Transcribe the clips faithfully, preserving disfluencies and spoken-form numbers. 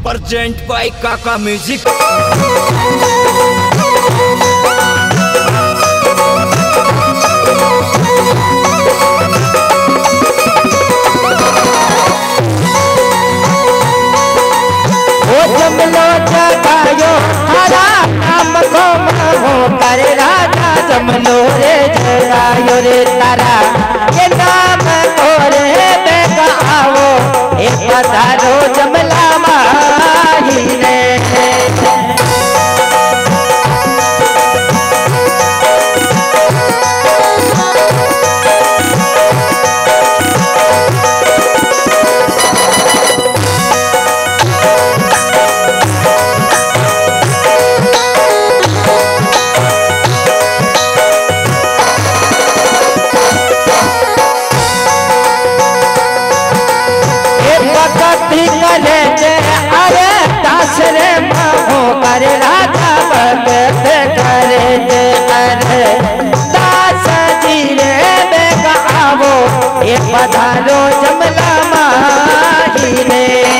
Present by काका music. जमलो जगायो हरा नाम को महो कर राजा जमलो रे जगायो रे तारा ये नाम को रे बेगा आओ ए पधारो जमला माही रे। अरे दास रे महो कर राजा भगत करे जे अरे दास जी रे बेगा आवो ये पधारो जमला माही रे।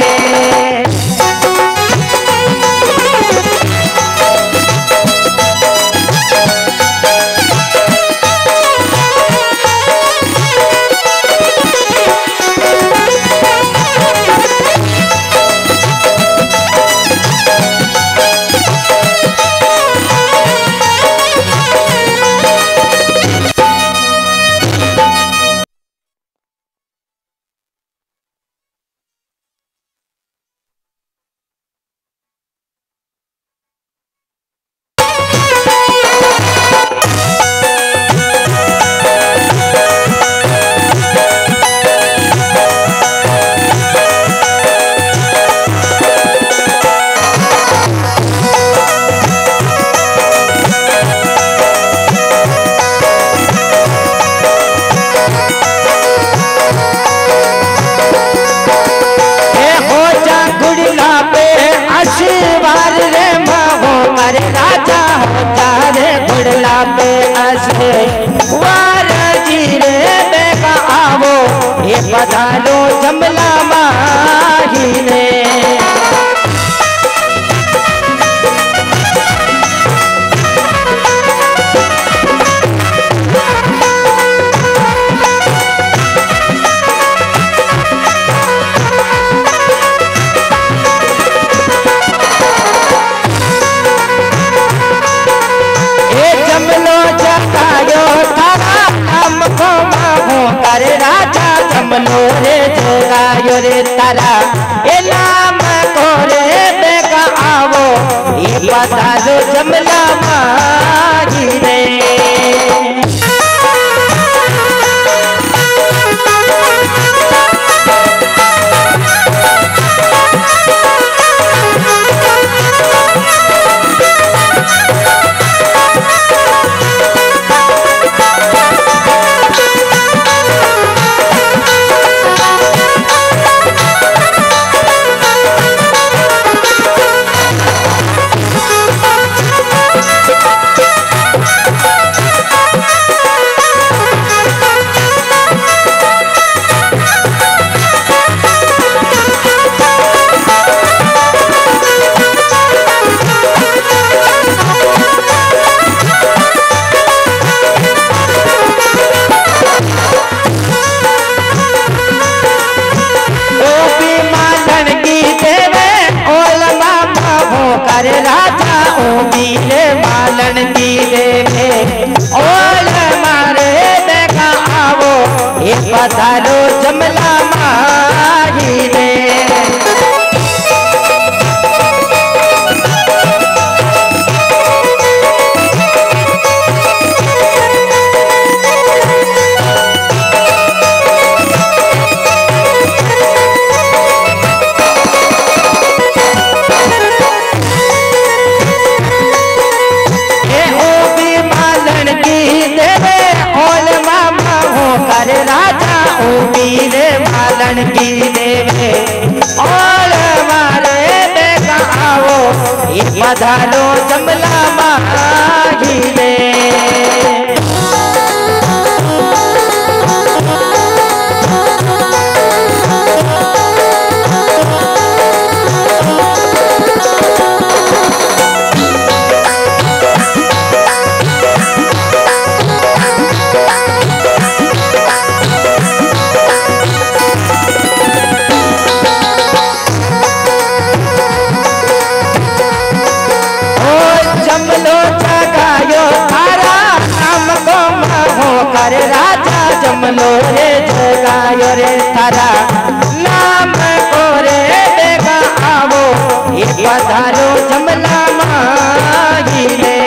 पधारो जमला माही रे। ए जमलो जगायो थारा नाम को महो कर राजा जमलो रे जगायो रे तारा ए नाम को रे बेगा आवो ये पधारो जमला माही रे। राजा ओबीले मालन की देवे ओल मारे देखा आवो ये पधारो जमला माही रे। मालन की देवे और मारे बेगा आवो ये पधारो जमला माही रे। तारा नाम को रे बेगा आवो ये पधारो जमला माही में